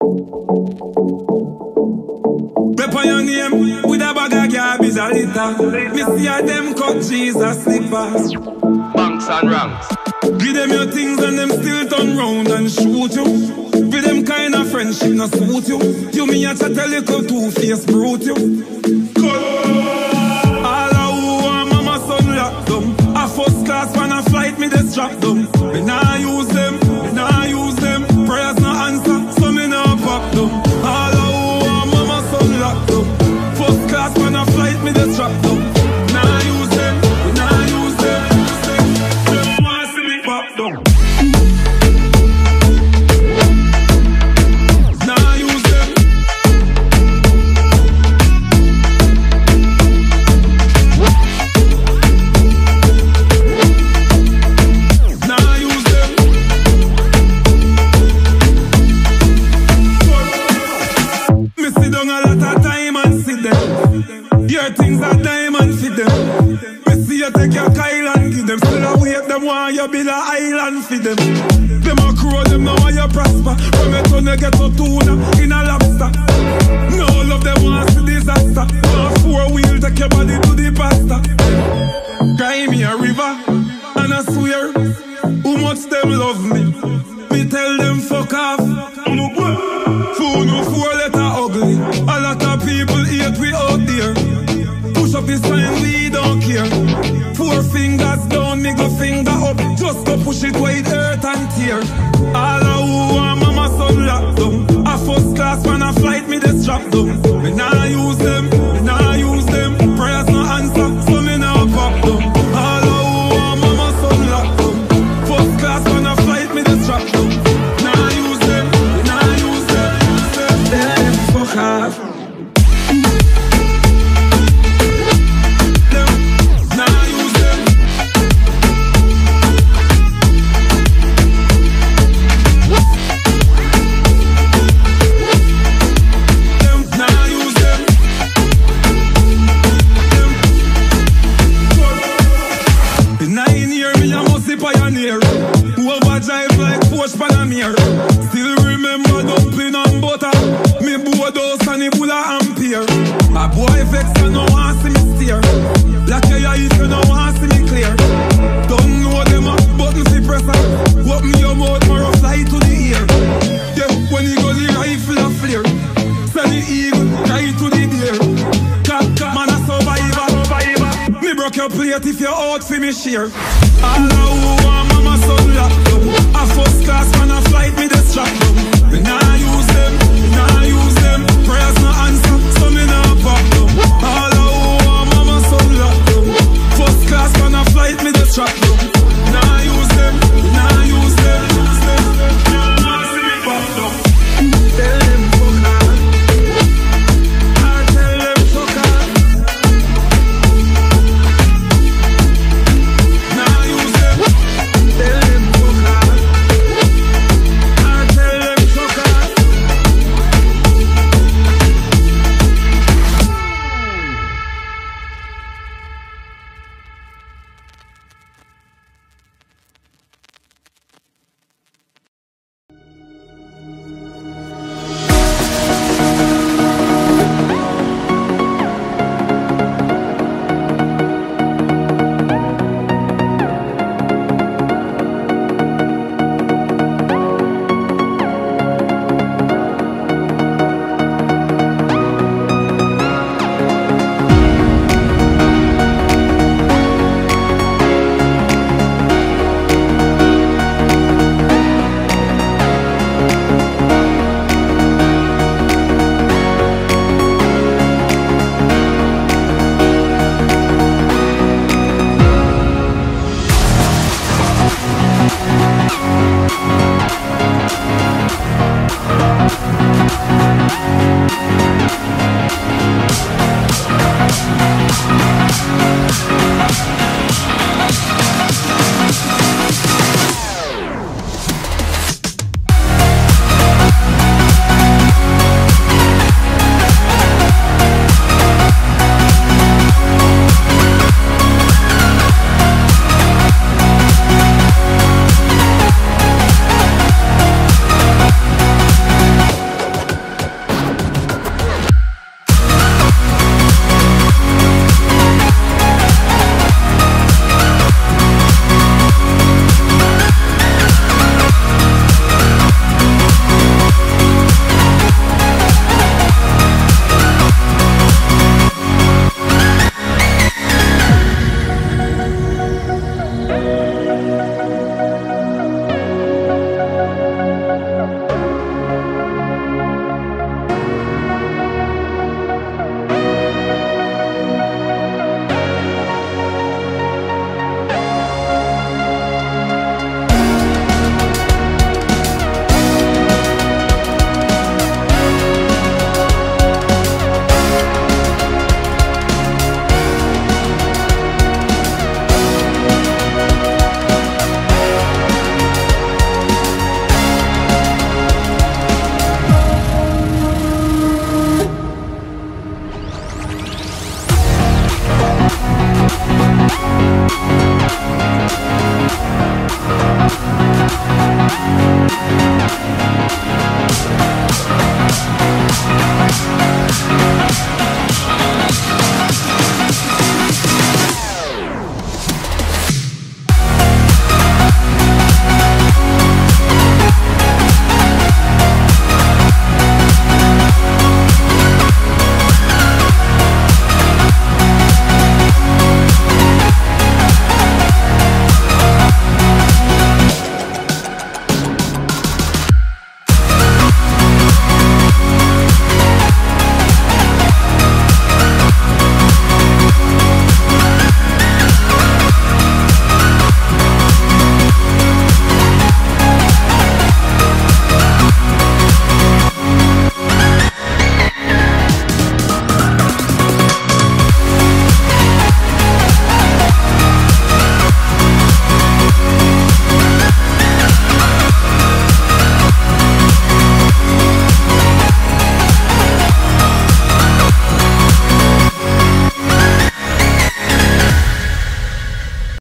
Rep on your name with a bag of garbage a litter. Me see a them cut Jesus slippers. Banks and ranks. Give them your things and them still turn round and shoot you. With them kind of friendship no suit you. You me a chat a little two-faced brute you. All of who want mama son lock them. A first class when a flight me they strap them. Me nah use them, me nah use them. Prayers no answer, so me nah pop them. All of who want mama son lock them. First class when a flight me they strap them. Nah use them, me nah use them. Them want see me pop them. Things are diamond for them. We see you take your Kyle and give them. Still a wait them want you build a island for them. Them a crow them now want you prosper. From your turn you get a tuna in a lobster. No love them want see disaster. Want four wheel take your body to the pasta. Cry me a river and I swear who much them love me. Me tell them fuck off. Fool no four letter ugly. A lot of people hate we out there. Push up his sign, we don't care. Four fingers down, middle finger up. Just go push it wide, earth and tear. All of who want mama son lock them. A first class when a flight me they strap them. Me nah use them, me nah use them. Prayers no answer, so me nah pop them. All of who want mama son lock them. First class when a flight me they strap them. Nah use them, me nah use them. Let them fuck off. Pioneer, who overdrive like Porsche Panamera. Still remember dumpling and butter. Me board house and the bull of Ampere. A boy vex and no want see me steer. Black your if you no want see me clear. Don't know them a button fi presser. Open your mouth more fly to the ear. Yeah, when you go the rifle a flare. Send the eagle right to the deer. Cat man a survivor. Me broke your plate if you're out for me share. All of who want mama son lock them.